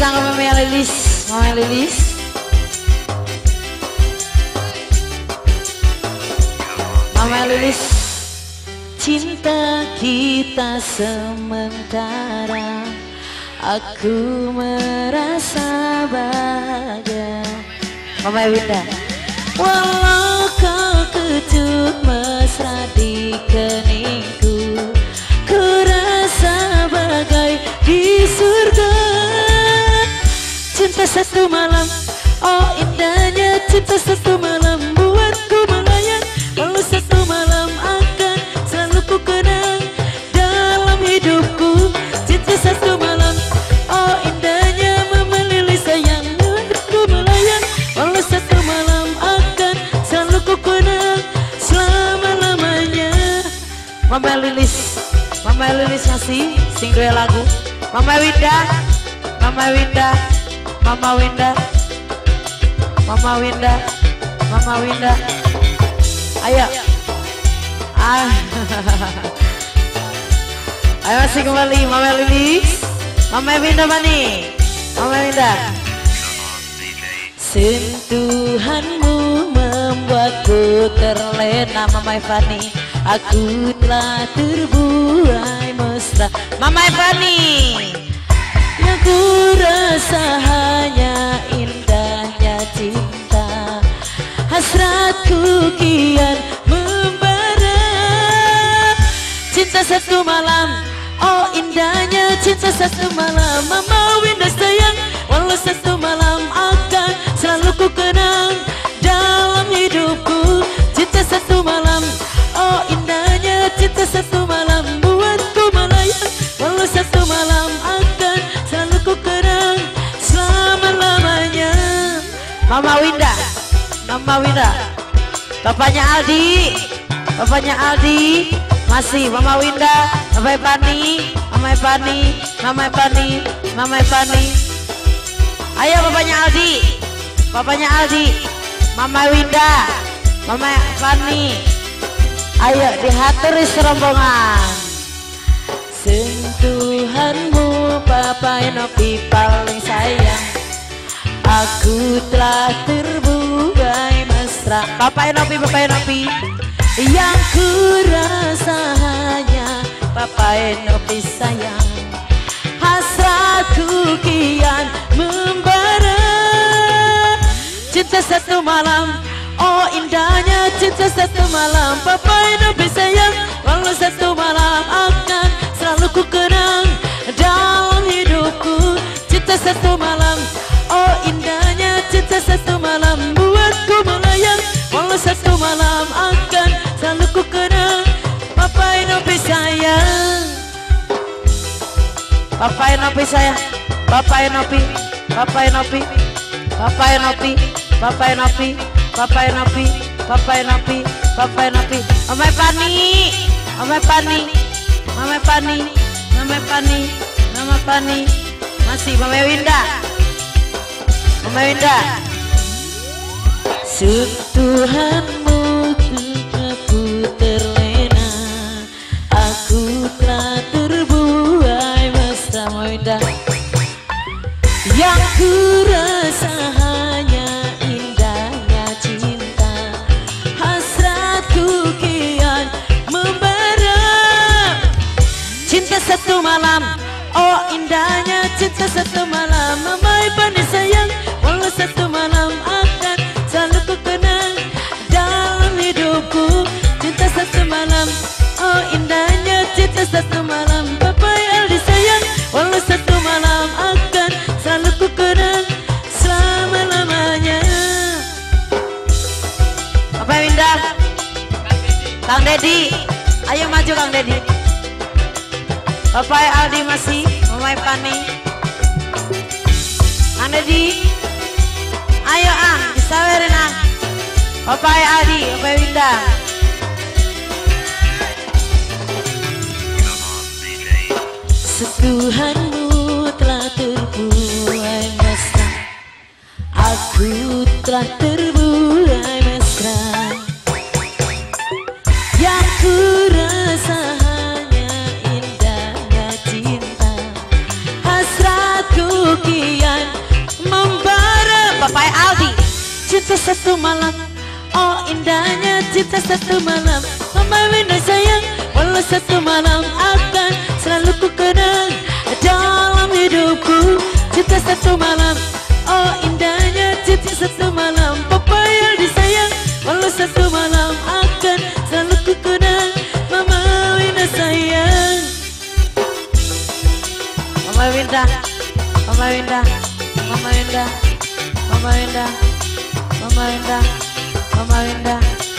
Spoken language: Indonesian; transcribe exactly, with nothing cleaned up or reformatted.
kanggo Mama Lilis, Mama Lilis. Mama Lilis. Cinta kita sementara, aku merasa bahagia. Mama Winda. Walau kau ketuk mesra di keningku, ku rasa bagai di surga. Cinta satu malam, oh indahnya cinta satu malam, buatku melayang. Walau satu malam akan selalu ku kenang dalam hidupku. Cinta satu malam, oh indahnya Mama Lilis sayang, buatku melayang. Walau satu malam akan selalu ku kenang selama-lamanya. Mama Lilis, Mama Lilis ngasih sing dua lagu. Mama Winda, Mama Winda, Mama Winda, Mama Winda, Mama Winda. Ayo, ah, ayo masih kembali Mama Lilis, Mama Winda Bani, Mama Winda. Sentuhanmu membuatku terlena, Mama Fani. Aku telah terbuai mesra, Mama Fani. Yang ku rasa hanya indahnya cinta, hasratku kian membara. Cinta satu malam, oh indahnya cinta satu malam, Mama Winda sayang. Walau satu malam akan selalu ku kenang dalam hidupku. Cinta satu malam, oh indahnya cinta satu malam, buatku melayang. Walau satu malam akan selalu ku kenang selama-lamanya. Mama Winda, Mama Winda, bapaknya Aldi, bapaknya Aldi, masih Mama Winda, Mama Pani, Mama Pani, Mama Pani, Mama Pani. Ayo bapaknya Aldi, bapaknya Aldi, Mama Winda, Mama Pani. Ayo dihaturi serombongan. Sentuhanmu Papa Enopi paling sayang, aku telah terbuai mesra. Papa Enopi, Papa Enopi, yang ku rasa hanya Papa Enopi sayang. Hasratku kian membara. Cinta satu malam, oh indahnya cinta satu malam, Papa Enopi sayang. Walau satu malam akan selalu ku kenang dalam hidupku. Cinta satu malam, oh indahnya cinta satu malam, buatku melayang. Walau satu malam akan selalu ku kenang, Papa Enopi sayang. Papa Enopi sayang, Papa Enopi, Papa Enopi, Papa Enopi, Papa Enopi, Papa Enopi, Papa Enopi, Papa Enopi. Mama Pani, Mama Pani, Mama Pani, Mama Pani, Mama Pani. Masih Mama Winda, Mama Winda. Sentuhanmu aku terlena, aku telah terbuai mesra, Mama Winda. Yang ku rasa hanya indahnya cinta, hasratku kian membara. Cinta satu malam, oh indahnya cinta satu malam, Mama Ibani sayang. Walau satu malam akan selalu ku kenang dalam hidupku. Cinta satu malam, oh indahnya cinta satu malam, Papa Aldi sayang. Walau satu malam akan selalu ku kenang selama-lamanya. Papa Winda, Kang Dedi, ayo maju Kang Dedi. Papa Aldi masih, Mama Pani, Kang Dedi. Ayo ang, disawerin ang. Papa Aldi, Papa Winda. Sentuhanmu telah terbuai mesra, aku telah terbuai mesra. Yang ku rasa hanya indahnya cinta, hasratku kian cinta satu malam. Oh indahnya cinta satu malam. Mama Winda sayang, walau satu malam akan selalu ku kenang dalam hidupku. Cinta satu malam. Oh indahnya cinta satu malam. Papa yang disayang, walau satu malam akan selalu ku kenang. Mama Winda sayang. Mama Winda, Mama Winda, Mama Winda, Mama Winda, Mama Winda, Mama Winda.